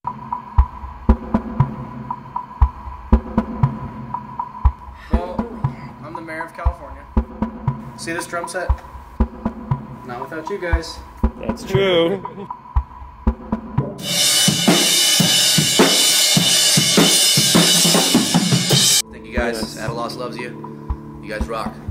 Well, I'm the mayor of California. See this drum set? Not without you guys. That's true. Thank you guys. Adalost loves you. You guys rock.